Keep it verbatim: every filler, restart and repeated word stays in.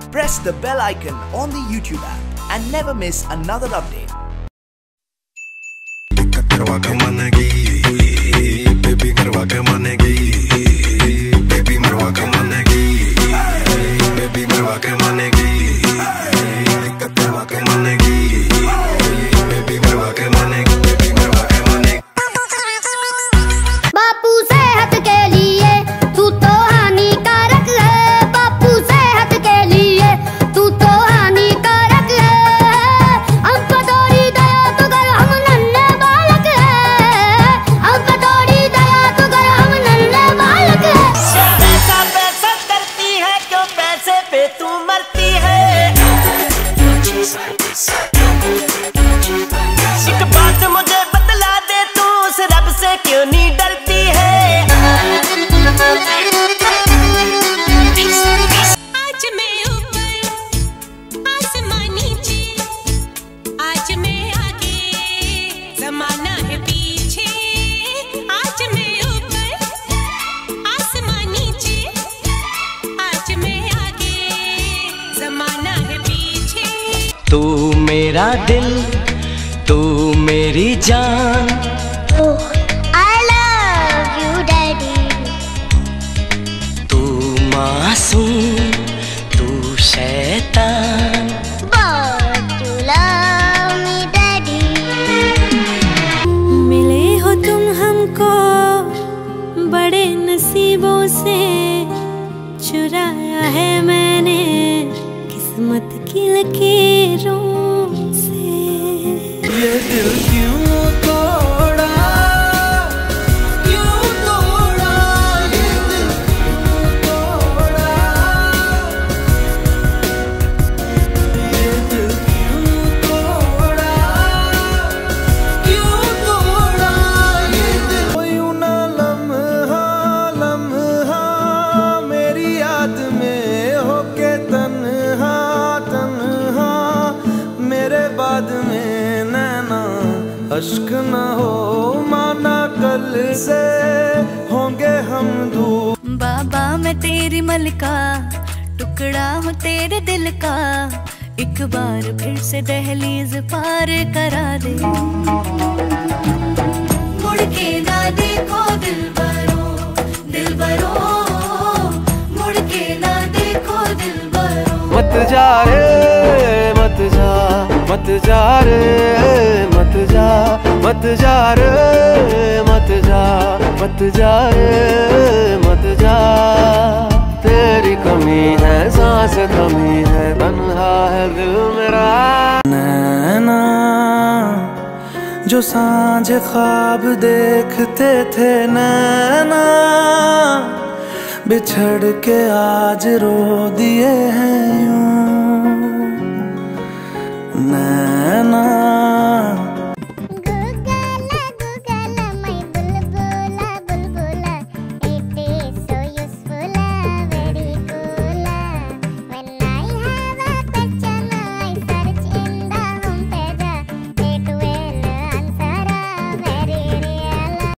Press the bell icon on the YouTube app and never miss another update. एक बात मुझे बतला दे, तू उस रब से क्यों नहीं डरती है? आज मैं ऊपर आसमां नीचे, आज मैं आगे ज़माना है पीछे। आज मैं ऊपर आसमां नीचे, आज मैं आगे ज़माना है पीछे। तू मेरा दिल, तू मेरी जान, oh, I love you daddy। तू मासूम, तू शैतान, but you love me daddy। मिले हो तुम हमको बड़े नसीबों से, चुराया है मैंने किस्मत की लकीरों से। ये दिल क्यों तोड़ा, क्यों तोड़ा, ये दिल क्यों तोड़ा, ये दिल क्यों तोड़ा, क्यों तोड़ा, ये दिल। कोई ना लम्हा लम्हा मेरी याद में होके तन्हा तन्हा, मेरे बाद में अश्क न हो माना, कल से होंगे हम दूर। बाबा मैं तेरी मलका, टुकड़ा हूँ तेरे दिल का, एक बार फिर से दहलीज पार करा दे। मुड़ के ना देखो दिलबरो दिलबरो, मुड़ के ना देखो दिलबरो। मत जा रे मत जा, मत जा रे मत जा, मत जा रे मत जा, मत जा रे मत जा। तेरी कमी है सांस थमी है, तन्हा है दिल मेरा। नैना जो सांझ ख्वाब देखते थे, नैना बिछड़ के आज रो दिए हैं यूं। नैना